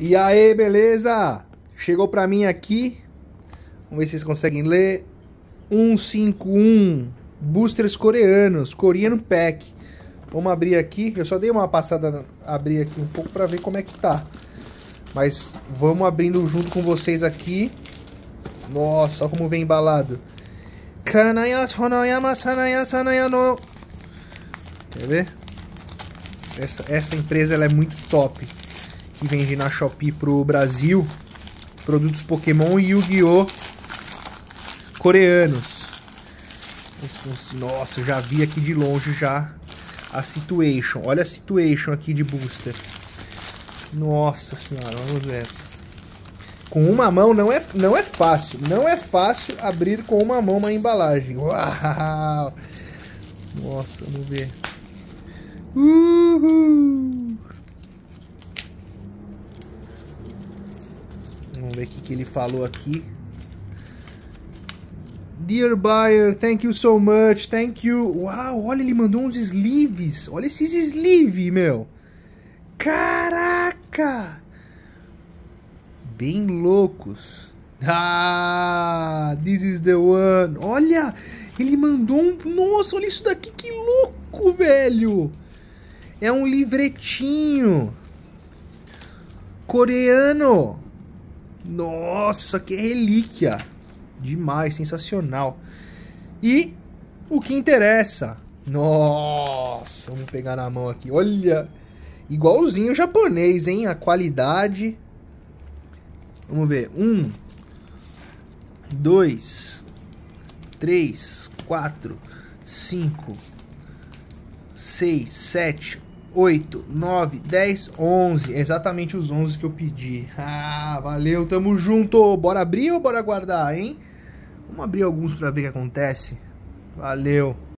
E aí, beleza? Chegou pra mim aqui. Vamos ver se vocês conseguem ler. 151 boosters coreanos, Korean Pack. Vamos abrir aqui. Eu só dei uma passada, abrir aqui um pouco pra ver como é que tá. Mas vamos abrindo junto com vocês aqui. Nossa, olha como vem embalado. Kanaya Chonoyama Sanaya Sanaya no. Quer ver? Essa empresa ela é muito top. Que vende na Shopee pro Brasil. Produtos Pokémon e Yu-Gi-Oh! Coreanos. Nossa, eu já vi aqui de longe já a Situation. Olha a Situation aqui de booster. Nossa senhora, vamos ver. Com uma mão não é fácil. Não é fácil abrir com uma mão uma embalagem. Uau! Nossa, vamos ver. Uhul! Vamos ver o que ele falou aqui. Dear buyer, thank you so much, thank you. Uau, olha, ele mandou uns sleeves. Olha esses sleeves, meu. Caraca! Bem loucos. Ah, this is the one. Olha, ele mandou um... Nossa, olha isso daqui, que louco, velho. É um livretinho coreano. Nossa, que relíquia. Demais, sensacional. E o que interessa. Nossa, vamos pegar na mão aqui. Olha, igualzinho o japonês, hein? A qualidade. Vamos ver. 1, 2, 3, 4, 5, 6, 7, 8, 9, 10, 11. Exatamente os 11 que eu pedi. Ah, valeu, tamo junto. Bora abrir ou bora guardar, hein? Vamos abrir alguns pra ver o que acontece. Valeu.